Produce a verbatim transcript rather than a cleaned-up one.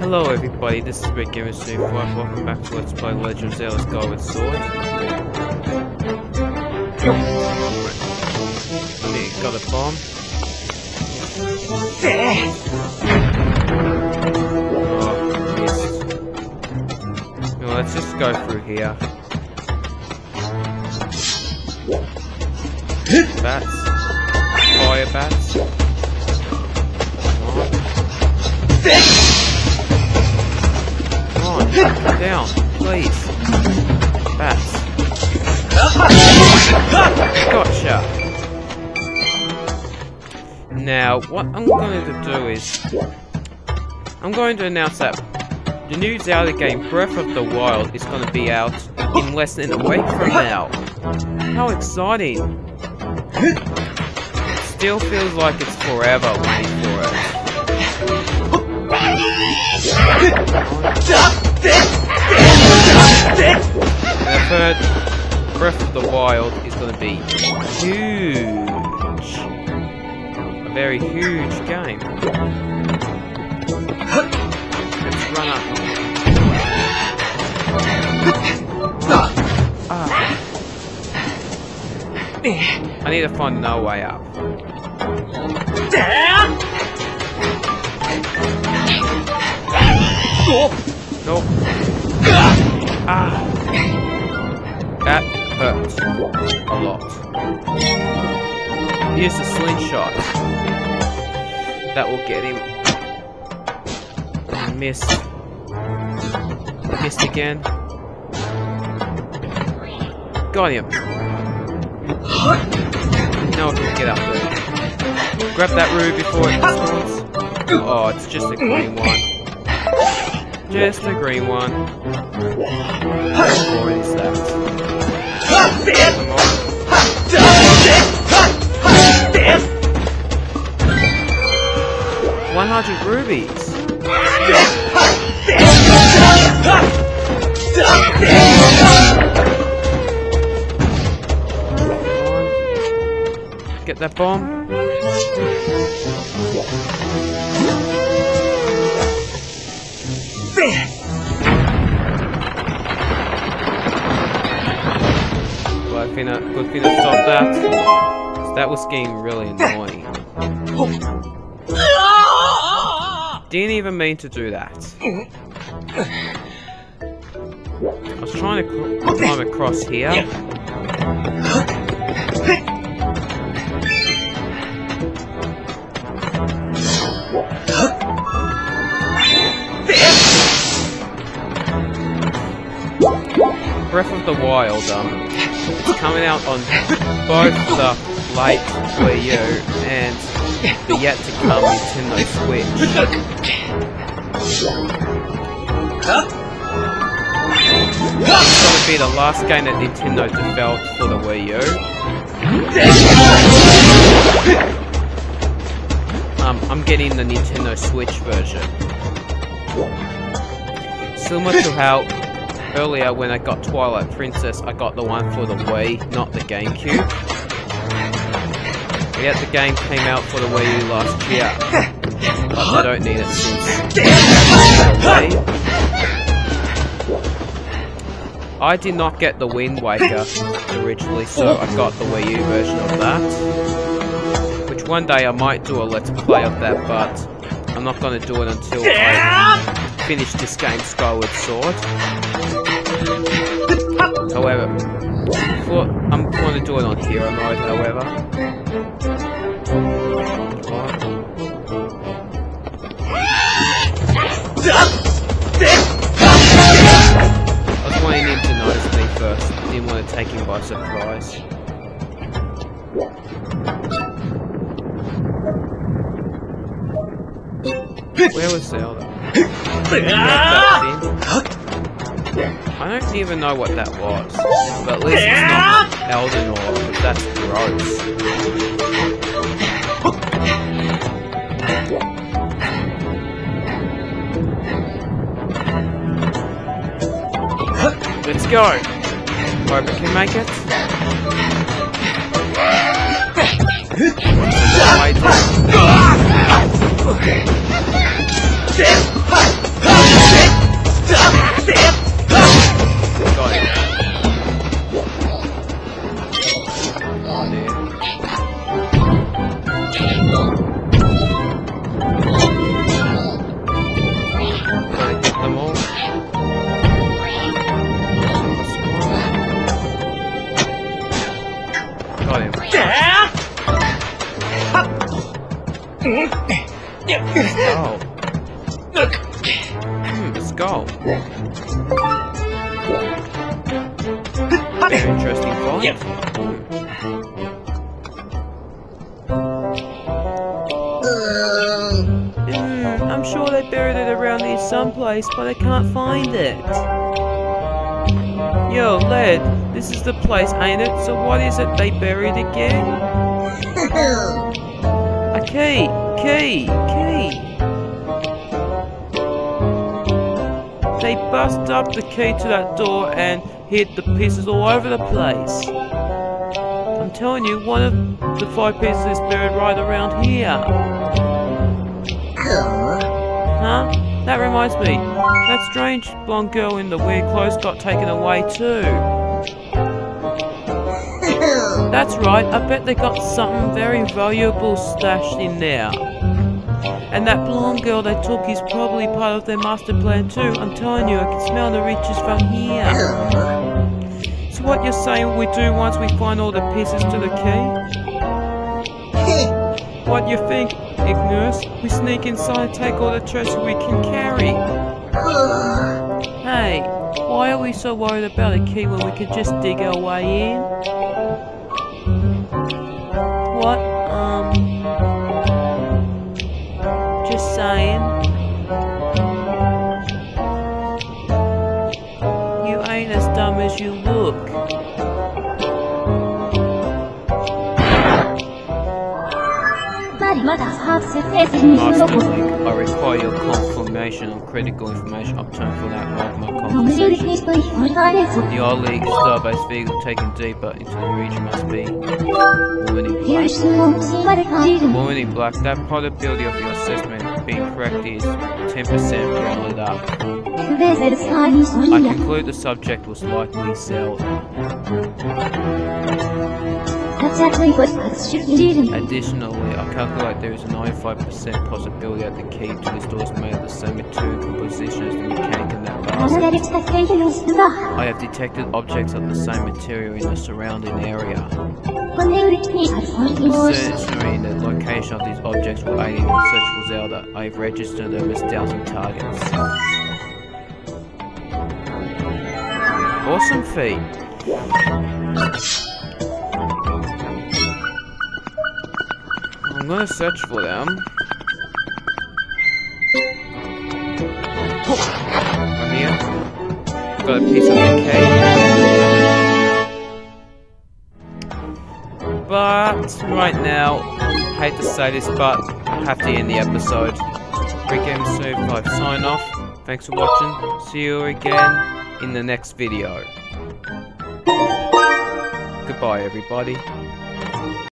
Hello everybody, this is Rick Gamer Stream five. Welcome back to Let's Play Legend of Zelda Skyward Sword. We got a bomb. Oh, missed. Well, let's just go through here. Bats. Fire bats. Come on, come down, please. Bats. Gotcha. Now, what I'm going to do is, I'm going to announce that the new Zelda game, Breath of the Wild, is going to be out in less than a week from now. How exciting! Still feels like it's forever waiting for it. And I've heard Breath of the Wild is going to be huge. A very huge game. Let's run up. Ah. I need to find no way up. Nope. Ah. That hurts a lot. Here's the slingshot. That will get him. Missed. Missed again. Got him. Now I can get up there. Grab that ruby before it spawns. Oh, it's just a green one. Just a green one. How boring is that? Come on. one hundred rubies. Get that bomb. Well, I think I good thing to stop that. That was getting really annoying. Didn't even mean to do that. I was trying to climb across here. Breath of the Wild, um, it's coming out on both the late Wii U and the yet to come Nintendo Switch. It's going to be the last game that Nintendo developed for the Wii U. Um, I'm getting the Nintendo Switch version. Similar to how earlier when I got Twilight Princess, I got the one for the Wii, not the GameCube. Yet the game came out for the Wii U last year, but I don't need it since the Wii. I did not get the Wind Waker originally, so I got the Wii U version of that. Which one day I might do a Let's Play of that, but I'm not going to do it until I finish this game, Skyward Sword. However, for, I'm going to do it on Hero Mode, however. I was wanting him to notice me first. Didn't want to take him by surprise. Where was Zelda? I don't even know what that was, but at least it's not Elden Ore, because that's gross. Let's go! Hope I can make it. I did. Hmm, a skull. Very interesting find. Yep. Hmm, I'm sure they buried it around here someplace, but I can't find it. Yo, lad, this is the place, ain't it? So what is it they buried again? A key! Key! Key! They busted up the key to that door and hid the pieces all over the place. I'm telling you, one of the five pieces is buried right around here. Huh? That reminds me, that strange blonde girl in the weird clothes got taken away too. That's right, I bet they got something very valuable stashed in there. And that blonde girl they took is probably part of their master plan too. I'm telling you, I can smell the riches from here. So what you're saying we do once we find all the pieces to the key? What you think, Ignorus? We sneak inside and take all the treasure we can carry. Hey, why are we so worried about a key when we could just dig our way in? What? Um... Just saying. You ain't as dumb as you look. Master Link, I require your confirmation on critical information obtained from that magma conversation. The oddly starbase vehicle taken deeper into the region must be Woman in Black. Woman in Black, that probability of your assessment being correct is ten percent rounded up. I conclude the subject was likely Zelda. Additionally, I calculate there is a ninety-five percent possibility that the key to this door is made of the same material composition as the mechanic in that basket. I have detected objects of the same material in the surrounding area. Searching the location of these objects will aid in the search for Zelda. I have registered them as dousing targets. Awesome feat. I'm gonna search for them. Right here. Got a piece of the key. But right now, hate to say this, but I have to end the episode. Great Game Soon five sign off. Thanks for watching. See you again in the next video. Goodbye, everybody.